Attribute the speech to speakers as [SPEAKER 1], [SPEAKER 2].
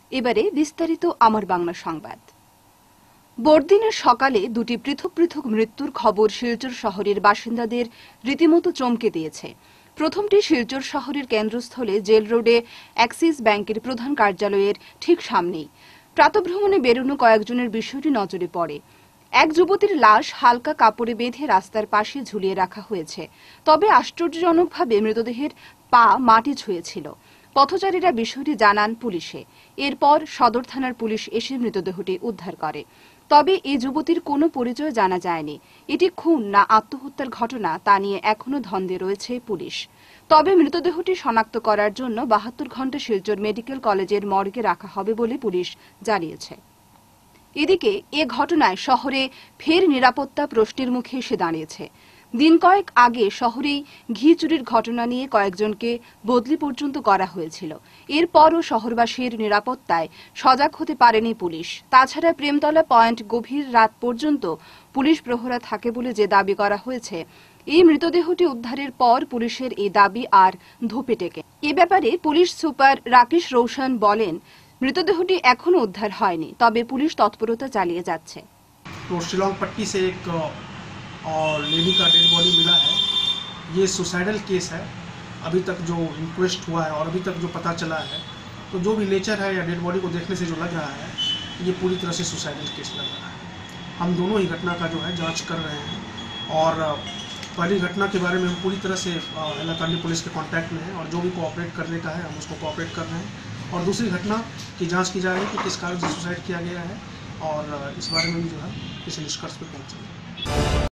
[SPEAKER 1] এবারে বিস্তারিত আমার বাংলা সংবাদ। বড়দিনের সকালে দুটি পৃথক পৃথক মৃত্যুর খবর শিলচর শহরের বাসিন্দাদের রীতিমতো চমকে দিয়েছে। প্রথমটি শিলচর শহরের কেন্দ্রস্থলে জেল রোডে অ্যাক্সিস ব্যাংকের প্রধান কার্যালয়ের ঠিক সামনেই প্রাতঃভ্রমণে বেরোনো কয়েকজনের বিষয়টি নজরে পড়ে। এক যুবতীর লাশ হালকা কাপড়ে বেঁধে রাস্তার পাশে ঝুলিয়ে রাখা হয়েছে, তবে আশ্চর্যজনকভাবে মৃতদেহের পা মাটি ছুঁয়েছিল। পথচারীরা বিষয়টি জানান পুলিশে। এরপর সদর থানার পুলিশ এসে মৃতদেহটি উদ্ধার করে। তবে এই যুবতীর কোনো পরিচয় জানা যায়নি। এটি খুন না আত্মহত্যার ঘটনা তা নিয়ে এখনও দ্বন্দ্বে রয়েছে পুলিশ। তবে মৃতদেহটি শনাক্ত করার জন্য 72 ঘণ্টা শিলচর মেডিকেল কলেজের মর্গে রাখা হবে বলে পুলিশ জানিয়েছে। এদিকে এ ঘটনায় শহরে ফের নিরাপত্তা প্রশ্নের মুখে এসে দাঁড়িয়েছে। দিন কয়েক আগে শহরেই ঘি চুরির ঘটনা নিয়ে কয়েকজনকে বদলি পর্যন্ত করা হয়েছিল। এরপরও শহরবাসীর নিরাপত্তায় সজাগ হতে পারেনি পুলিশ। তাছাড়া প্রেমতলা পয়েন্ট গভীর রাত পর্যন্ত পুলিশ প্রহরা থাকে বলে যে দাবি করা হয়েছে, এই মৃতদেহটি উদ্ধারের পর পুলিশের এই দাবি আর ধোপে টেকে। এ ব্যাপারে পুলিশ সুপার রাকেশ রৌশন বলেন, মৃতদেহটি এখনো উদ্ধার হয়নি, তবে পুলিশ তৎপরতা চালিয়ে যাচ্ছে।
[SPEAKER 2] तो शिलोंग पट्टी से एक और लेडी का डेड बॉडी मिला है। ये सुसाइडल केस है। अभी तक जो इंक्वेस्ट हुआ है और अभी तक जो पता चला है, तो जो भी नेचर है या डेड बॉडी को देखने से जो लग रहा है, ये पूरी तरह से सुसाइडल केस लग रहा है। हम दोनों ही घटना का जो है जांच कर रहे हैं और पहली घटना के बारे में हम पूरी तरह से इलाकाई पुलिस के कांटेक्ट में हैं और जो भी कोऑपरेट करने का है हम उसको कोऑपरेट कर रहे हैं। और दूसरी घटना की जांच की जा रही है कि किस कारण से सुसाइड किया गया है और इस बारे में भी जो है किसी निष्कर्ष पर पहुंचेंगे।